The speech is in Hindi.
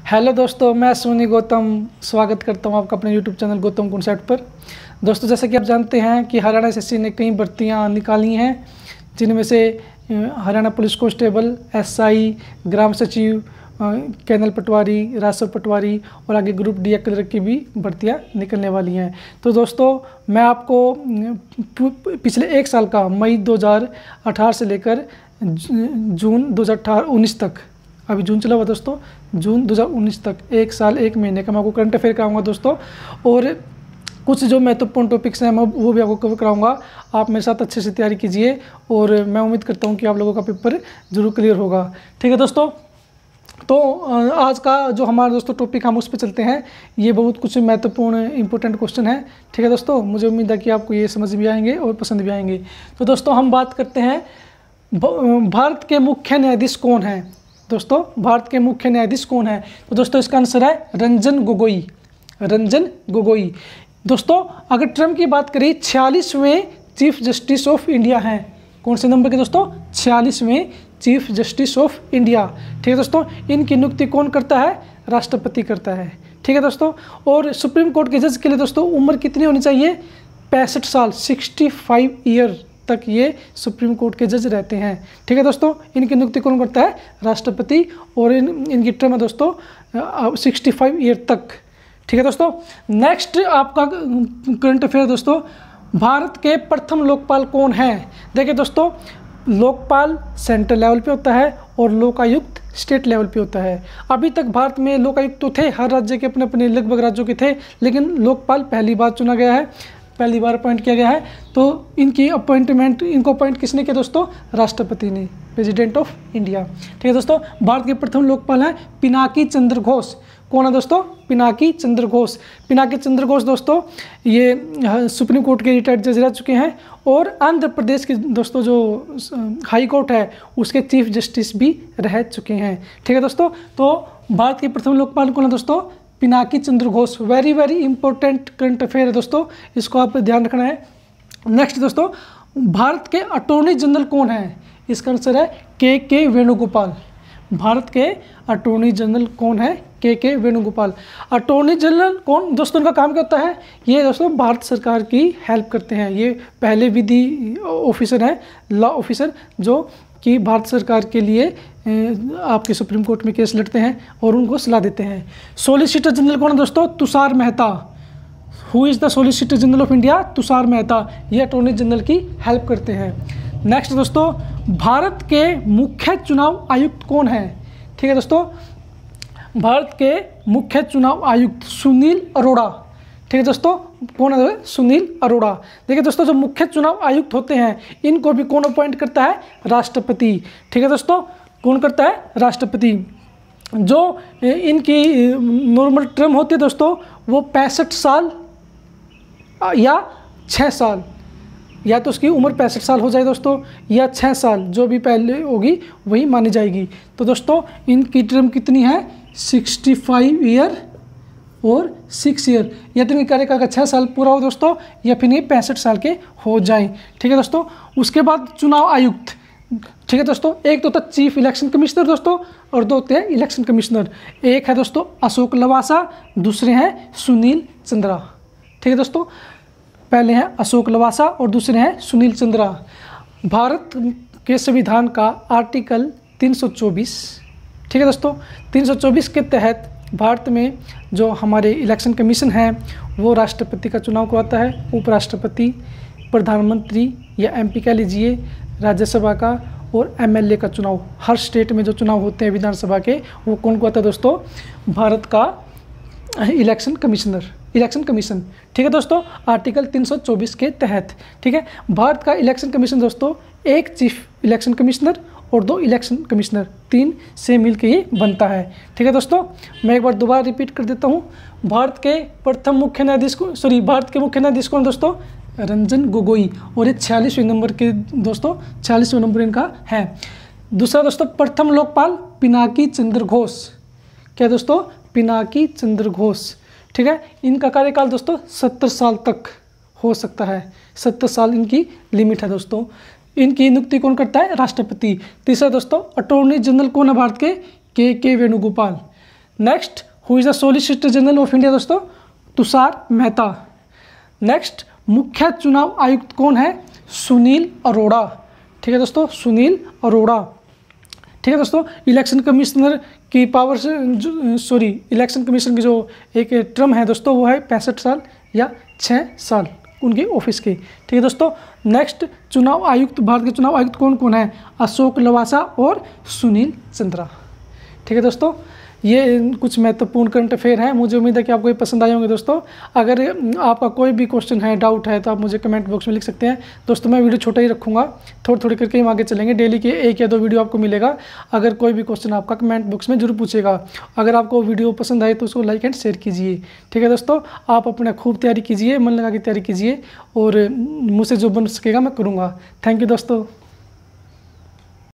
हेलो दोस्तों, मैं सोनी गौतम स्वागत करता हूं आपका अपने यूट्यूब चैनल गौतम कॉन्सेप्ट पर। दोस्तों, जैसा कि आप जानते हैं कि हरियाणा एसएससी ने कई भर्तियां निकाली हैं, जिनमें से हरियाणा पुलिस कांस्टेबल, एसआई, ग्राम सचिव, कैनल पटवारी, राजस्व पटवारी और आगे ग्रुप डी क्लर्क की भी भर्तियां निकलने वाली हैं। तो दोस्तों, मैं आपको पिछले एक साल का मई 2018 से लेकर जून 2019 तक, अभी जून चला हुआ दोस्तों, जून 2019 तक एक साल एक महीने का मैं आपको करंट अफेयर कराऊंगा दोस्तों। और कुछ जो महत्वपूर्ण टॉपिक्स हैं मैं वो भी आपको कवर कराऊंगा। आप मेरे साथ अच्छे से तैयारी कीजिए और मैं उम्मीद करता हूं कि आप लोगों का पेपर ज़रूर क्लियर होगा। ठीक है दोस्तों, तो आज का जो हमारा दोस्तों टॉपिक हम उस पर चलते हैं। ये बहुत कुछ महत्वपूर्ण इंपॉर्टेंट क्वेश्चन है। ठीक है दोस्तों, मुझे उम्मीद है कि आपको ये समझ भी आएंगे और पसंद भी आएंगे। तो दोस्तों, हम बात करते हैं भारत के मुख्य न्यायाधीश कौन है। दोस्तों, भारत के मुख्य न्यायाधीश कौन है? तो दोस्तों, इसका आंसर है रंजन गोगोई। रंजन गोगोई। दोस्तों, अगर टर्म की बात करें, 46वें चीफ जस्टिस ऑफ इंडिया हैं। कौन से नंबर के दोस्तों? 46वें चीफ जस्टिस ऑफ इंडिया। ठीक है दोस्तों, इनकी नियुक्ति कौन करता है? राष्ट्रपति करता है। ठीक है दोस्तों, और सुप्रीम कोर्ट के जज के लिए दोस्तों उम्र कितनी होनी चाहिए? 65 साल, 65 ईयर तक ये सुप्रीम कोर्ट के जज रहते हैं। ठीक है दोस्तों, इनकी नियुक्ति कौन करता है? राष्ट्रपति। और इनकी टर्म है दोस्तों 65 ईयर तक। ठीक है दोस्तों, नेक्स्ट आपका करंट अफेयर दोस्तों, भारत के प्रथम लोकपाल कौन है? देखिए दोस्तों, लोकपाल सेंट्रल लेवल पे होता है और लोकायुक्त स्टेट लेवल पे होता है। अभी तक भारत में लोकायुक्त तो थे, हर राज्य के अपने अपने लगभग राज्यों के थे, लेकिन लोकपाल पहली बार चुना गया है, पहली बार अपॉइंट किया गया है। तो इनको अपॉइंट किसने किया दोस्तों? राष्ट्रपति ने, प्रेसिडेंट ऑफ इंडिया। ठीक है दोस्तों, भारत के प्रथम लोकपाल हैं पिनाकी चंद्र घोष। कौन है दोस्तों? पिनाकी चंद्र घोष। पिनाकी चंद्र घोष दोस्तों ये सुप्रीम कोर्ट के रिटायर्ड जज रह चुके हैं और आंध्र प्रदेश के दोस्तों जो हाई कोर्ट है उसके चीफ जस्टिस भी रह चुके हैं। ठीक है दोस्तों, तो भारत के प्रथम लोकपाल कौन है दोस्तों? Pinaki Chandra Ghosh. Very very important current affair है दोस्तों, इसको आप ध्यान रखना है। नेक्स्ट दोस्तों, भारत के अटॉर्नी जनरल कौन है? इसका आंसर है के वेणुगोपाल। भारत के अटॉर्नी जनरल कौन है? के वेणुगोपाल। अटॉर्नी जनरल कौन दोस्तों? इनका काम क्या होता है? ये दोस्तों भारत सरकार की हेल्प करते हैं। ये पहले विधि ऑफिसर हैं, लॉ ऑफिसर, जो कि भारत सरकार के लिए आपके सुप्रीम कोर्ट में केस लड़ते हैं और उनको सलाह देते हैं। सॉलिसिटर जनरल कौन है दोस्तों? Tushar Mehta. Who is the solicitor general of India? Tushar Mehta. ये अटॉर्नी जनरल की हेल्प करते हैं। नेक्स्ट दोस्तों, भारत के मुख्य चुनाव आयुक्त कौन है? ठीक है दोस्तों, भारत के मुख्य चुनाव आयुक्त सुनील अरोड़ा। ठीक है दोस्तों, कौन है? सुनील अरोड़ा। देखिए दोस्तों, जो मुख्य चुनाव आयुक्त होते हैं इनको भी कौन अपॉइंट करता है? राष्ट्रपति। ठीक है दोस्तों, कौन करता है? राष्ट्रपति। जो इनकी नॉर्मल टर्म होती है दोस्तों वो 65 साल या 6 साल, या तो उसकी उम्र 65 साल हो जाए दोस्तों या 6 साल, जो भी पहले होगी वही मानी जाएगी। तो दोस्तों, इनकी टर्म कितनी है? 65 ईयर और 6 ईयर, या तो इनके कार्यकाल का 6 साल पूरा हो दोस्तों, या फिर ये 65 साल के हो जाएं। ठीक है दोस्तों, उसके बाद चुनाव आयुक्त। ठीक है दोस्तों, एक तो होता है चीफ इलेक्शन कमिश्नर दोस्तों और दो होते हैं इलेक्शन कमिश्नर। एक है दोस्तों अशोक लवासा, दूसरे हैं सुनील चंद्रा। ठीक है दोस्तों, पहले हैं अशोक लवासा और दूसरे हैं सुनील चंद्रा। भारत के संविधान का आर्टिकल 324, ठीक है दोस्तों, 324 के तहत भारत में जो हमारे इलेक्शन कमीशन है वो राष्ट्रपति का चुनाव करवाता है, उपराष्ट्रपति, प्रधानमंत्री या एमपी कह लीजिए, राज्यसभा का और एमएलए का चुनाव। हर स्टेट में जो चुनाव होते हैं विधानसभा के वो कौन करवाता है दोस्तों? भारत का इलेक्शन कमीशन। ठीक है दोस्तों, आर्टिकल 324 के तहत। ठीक है, भारत का इलेक्शन कमीशन दोस्तों एक चीफ इलेक्शन कमिश्नर और 2 इलेक्शन कमिश्नर, 3 से मिलकर ये बनता है। ठीक है दोस्तों, मैं एक बार दोबारा रिपीट कर देता हूँ। भारत के मुख्य न्यायाधीश कौन दोस्तों? रंजन गोगोई। और ये 46वें नंबर के दोस्तों, 46वें नंबर इनका है। दूसरा दोस्तों, प्रथम लोकपाल पिनाकी चंद्र घोष। क्या दोस्तों? पिनाकी चंद्र घोष। ठीक है, इनका कार्यकाल दोस्तों 70 साल तक हो सकता है, 70 साल इनकी लिमिट है दोस्तों। इनकी नियुक्ति कौन करता है? राष्ट्रपति। तीसरा दोस्तों, अटॉर्नी जनरल कौन है भारत के? K Venugopal. Next, who is the solicitor general of India दोस्तों? तुषार मेहता। नेक्स्ट, मुख्य चुनाव आयुक्त कौन है? सुनील अरोड़ा। ठीक है दोस्तों, सुनील अरोड़ा। ठीक है दोस्तों, इलेक्शन कमिश्नर की पावर इलेक्शन कमीशन की जो एक टर्म है दोस्तों वो है 65 साल या 6 साल उनकी ऑफिस की। ठीक है दोस्तों, नेक्स्ट, चुनाव आयुक्त, भारत के चुनाव आयुक्त कौन कौन है? अशोक लवासा और सुनील चंद्रा। ठीक है दोस्तों, ये कुछ महत्वपूर्ण करंट अफेयर हैं। मुझे उम्मीद है कि आपको ये पसंद आए होंगे दोस्तों। अगर आपका कोई भी क्वेश्चन है, डाउट है, तो आप मुझे कमेंट बॉक्स में लिख सकते हैं दोस्तों। मैं वीडियो छोटा ही रखूँगा, थोड़ी थोड़ी करके हम आगे चलेंगे। डेली के 1 या 2 वीडियो आपको मिलेगा। अगर कोई भी क्वेश्चन आपका कमेंट बॉक्स में जरूर पूछेगा। अगर आपको वीडियो पसंद आए तो उसको लाइक एंड शेयर कीजिए। ठीक है दोस्तों, आप अपना खूब तैयारी कीजिए, मन लगा के तैयारी कीजिए और मुझसे जो बन सकेगा मैं करूँगा। थैंक यू दोस्तों।